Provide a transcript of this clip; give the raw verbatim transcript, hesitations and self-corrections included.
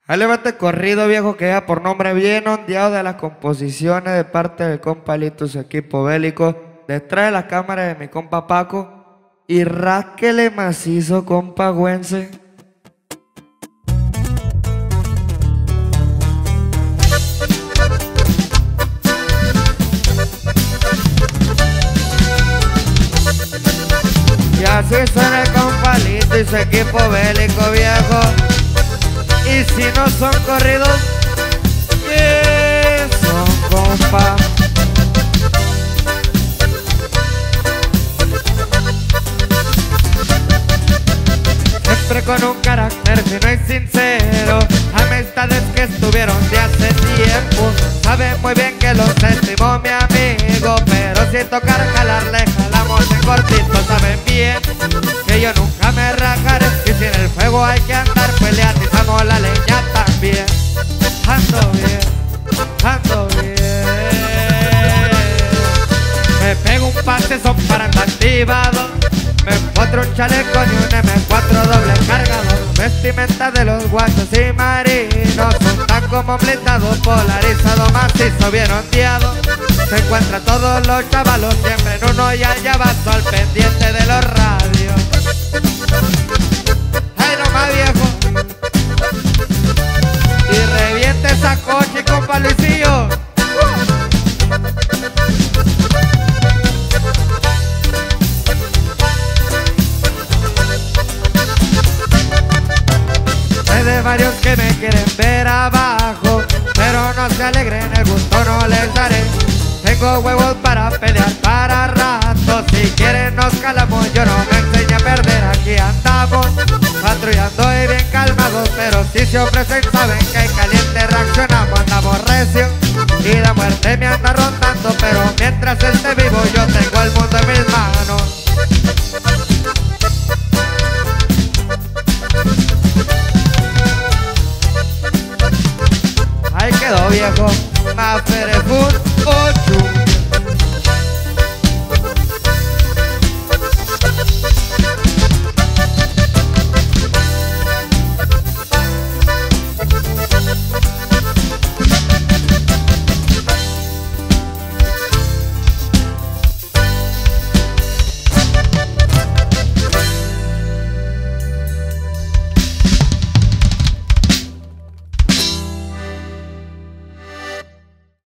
Ahí le va este corrido, viejo, que ya por nombre bien ondeado de las composiciones de parte del compa Lito, su equipo bélico. Detrás de la cámara de mi compa Paco. Y rásquele macizo, compa Güense. Y así suena el compa Lito y su equipo bélico, viejo. Y si no son corridos, ¿qué son, compa? Siempre con un carácter fino y sincero, amistades que estuvieron de hace tiempo. Sabe muy bien que los estimó mi amigo, pero si tocar jalarle, jalamos en cortito. Saben bien que yo nunca me rajaré, y si en el fuego hay que andar, pues le atizamos la leña también. Ando bien, ando bien. Me pego un pase, son para andar activado. Me encuentro un chaleco y un eme cuatro doble cargador. Vestimenta de los guachos y marinos, un taco blindado, polarizado, macizo, bien ondeado. Se encuentra todos los chavalos siempre en uno y allá abajo al pendiente de los radios. ¡Ay, no más, viejo! Y reviente esa coche, compa Luisillo. De varios que me quieren ver abajo, pero no se alegren, el gusto no les daré. Tengo huevos para pelear para rato, si quieren nos calamos, yo no me enseño a perder. Aquí andamos patrullando y bien calmados, pero si se ofrecen saben que en caliente reaccionamos. Andamos recio y la muerte me anda rondando, pero mientras esté vivo yo tengo el mundo en mis manos. Ahí quedó, viejo. Más Perefun ocho.